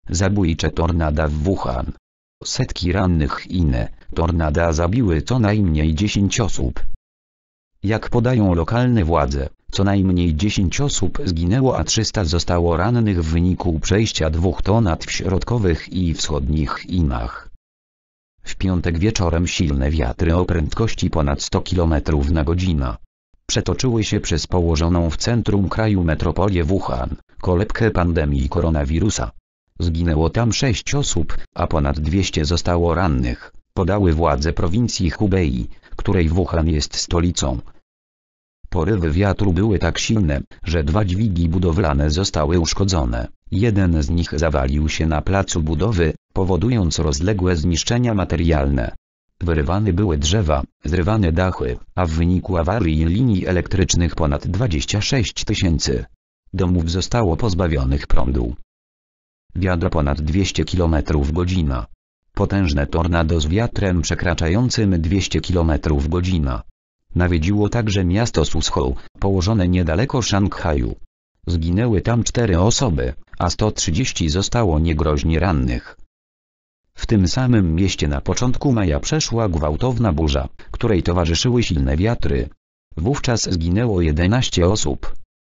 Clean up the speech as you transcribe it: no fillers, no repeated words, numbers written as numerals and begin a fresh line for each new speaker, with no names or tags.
Zabójcze tornada w Wuhan. Setki rannych. Inne tornada zabiły co najmniej 10 osób. Jak podają lokalne władze, co najmniej 10 osób zginęło, a 300 zostało rannych w wyniku przejścia 2 tornad w środkowych i wschodnich Chinach. W piątek wieczorem silne wiatry o prędkości ponad 100 km na godzinę przetoczyły się przez położoną w centrum kraju metropolię Wuhan, kolebkę pandemii koronawirusa. Zginęło tam 6 osób, a ponad 200 zostało rannych, podały władze prowincji Hubei, której Wuhan jest stolicą. Porywy wiatru były tak silne, że 2 dźwigi budowlane zostały uszkodzone. Jeden z nich zawalił się na placu budowy, powodując rozległe zniszczenia materialne. Wyrywane były drzewa, zrywane dachy, a w wyniku awarii linii elektrycznych ponad 26 000 domów zostało pozbawionych prądu. Wiatr ponad 200 km/h. Potężne tornado z wiatrem przekraczającym 200 km/h. Nawiedziło także miasto Suzhou, położone niedaleko Szanghaju. Zginęły tam 4 osoby, a 130 zostało niegroźnie rannych. W tym samym mieście na początku maja przeszła gwałtowna burza, której towarzyszyły silne wiatry. Wówczas zginęło 11 osób.